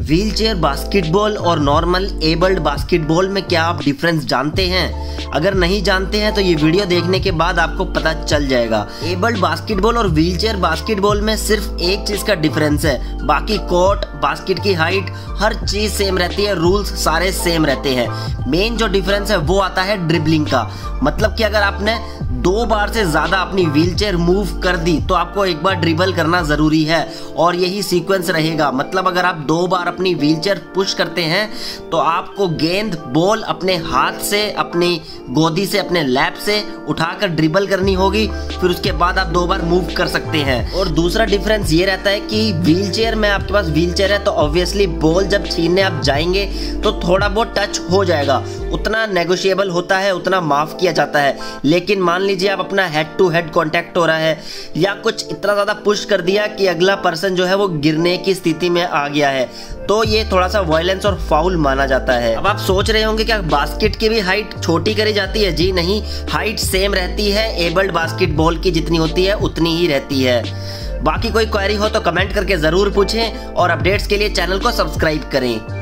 Wheelchair basketball और normal abled basketball में क्या आप डिफरेंस जानते हैं? अगर नहीं जानते हैं तो ये वीडियो देखने के बाद आपको पता चल जाएगा। एबल्ड बास्केटबॉल और व्हीलचेयर बास्केटबॉल में सिर्फ एक चीज का डिफरेंस है, बाकी कोर्ट, बास्केट की हाइट, हर चीज सेम रहती है, रूल्स सारे सेम रहते हैं। मेन जो डिफरेंस है वो आता है ड्रिबलिंग का। मतलब कि अगर आपने 2 बार से ज्यादा अपनी व्हीलचेयर मूव कर दी तो आपको एक बार ड्रिबल करना जरूरी है और यही सीक्वेंस रहेगा। मतलब अगर आप 2 बार अपनी व्हीलचेयर पुश करते हैं तो आपको गेंद बॉल अपने हाथ से, अपनी गोदी से, अपने लैप से उठाकर ड्रिबल करनी होगी, फिर उसके बाद आप 2 बार मूव कर सकते हैं। और दूसरा डिफरेंस ये रहता है कि व्हीलचेयर में आपके पास व्हीलचेयर है तो ऑब्वियसली बॉल जब छीनने आप जाएंगे तो थोड़ा बहुत टच हो जाएगा, उतना नेगोशिएबल होता है, उतना माफ किया जाता है। लेकिन मान लीजिए आप अपना हेड टू हेड कांटेक्ट हो रहा है या कुछ इतना ज्यादा पुश कर दिया कि अगला पर्सन जो है वो गिरने की स्थिति में आ गया है, तो ये थोड़ा सा वायलेंस और फाउल माना जाता है। अब आप सोच रहे होंगे क्या बास्केट की भी हाइट छोटी करी जाती है? जी नहीं, हाइट सेम रहती है, एबल्ड बास्केटबॉल की जितनी होती है उतनी ही रहती है। बाकी कोई क्वेरी हो तो कमेंट करके जरूर पूछें और अपडेट्स के लिए चैनल को सब्सक्राइब करें।